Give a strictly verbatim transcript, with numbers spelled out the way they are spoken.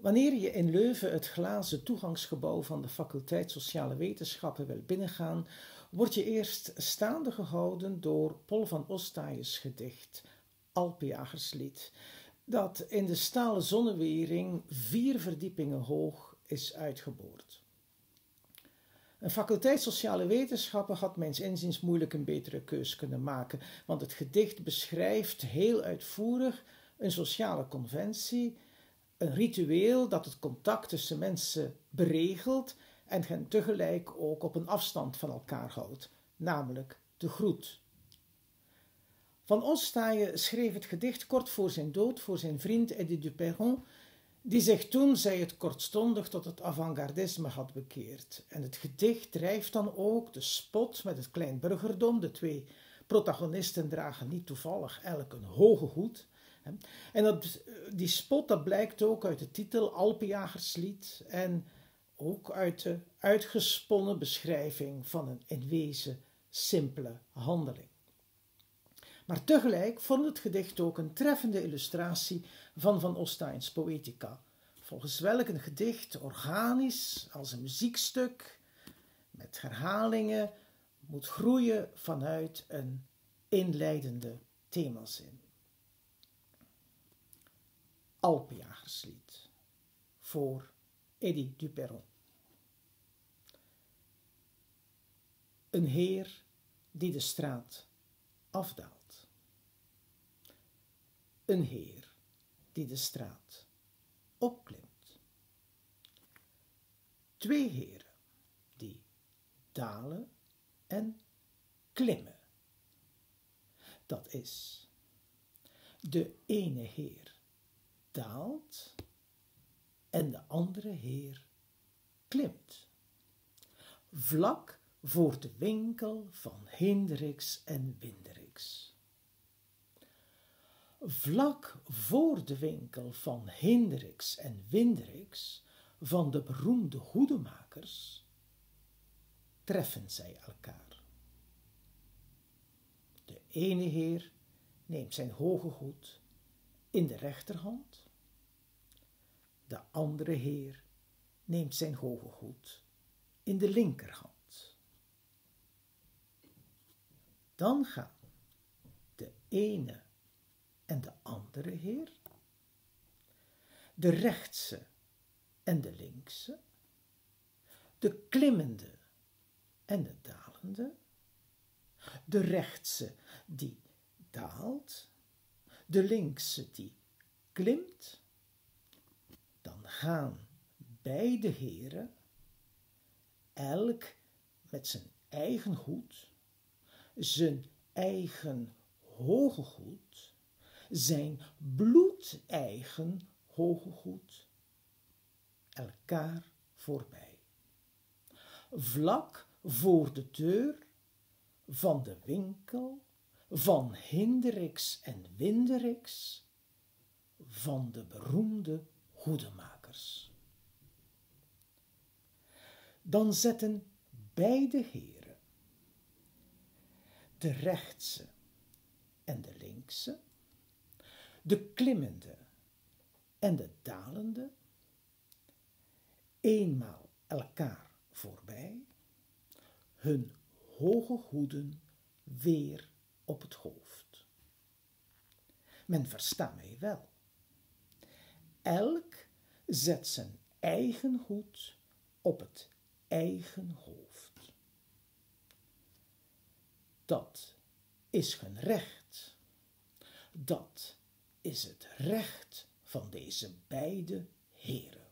Wanneer je in Leuven het glazen toegangsgebouw van de faculteit Sociale Wetenschappen wil binnengaan, word je eerst staande gehouden door Paul van Ostaaijens gedicht Alpenjagerslied, dat in de stalen zonnewering vier verdiepingen hoog is uitgeboord. Een faculteit Sociale Wetenschappen had mijns inziens moeilijk een betere keus kunnen maken, want het gedicht beschrijft heel uitvoerig een sociale conventie, een ritueel dat het contact tussen mensen beregelt en hen tegelijk ook op een afstand van elkaar houdt, namelijk de groet. Van Ostaaije schreef het gedicht kort voor zijn dood voor zijn vriend Eddy Duperron, die zich toen, zij het kortstondig, tot het avant-gardisme had bekeerd. En het gedicht drijft dan ook de spot met het kleinburgerdom. De twee protagonisten dragen niet toevallig elk een hoge hoed. En dat, die spot dat blijkt ook uit de titel Alpenjagerslied en ook uit de uitgesponnen beschrijving van een in wezen simpele handeling. Maar tegelijk vormt het gedicht ook een treffende illustratie van Van Ostaaijens poëtica, volgens welk een gedicht organisch als een muziekstuk met herhalingen moet groeien vanuit een inleidende themazin. Alpenjagerslied voor Eddy Duperron. Een heer die de straat afdaalt. Een heer die de straat opklimt. Twee heren die dalen en klimmen. Dat is, de ene heer daalt en de andere heer klimt. Vlak voor de winkel van Hendricks en Windericks. Vlak voor de winkel van Hendricks en Windericks, van de beroemde hoedemakers, treffen zij elkaar. De ene heer neemt zijn hoge hoed in de rechterhand, de andere heer neemt zijn hoge hoed in de linkerhand. Dan gaan de ene en de andere heer, de rechtse en de linkse, de klimmende en de dalende, de rechtse die daalt, de linkse die klimt, dan gaan beide heren, elk met zijn eigen hoed, zijn eigen hoge hoed, zijn bloedeigen hoge hoed, elkaar voorbij. Vlak voor de deur van de winkel van Hendricks en Windericks, van de beroemde hoedemakers. Dan zetten beide heren, de rechtse en de linkse, de klimmende en de dalende, eenmaal elkaar voorbij, hun hoge hoeden weer op het hoofd. Men verstaat mij wel. Elk zet zijn eigen hoed op het eigen hoofd. Dat is hun recht. Dat is het recht van deze beide heren.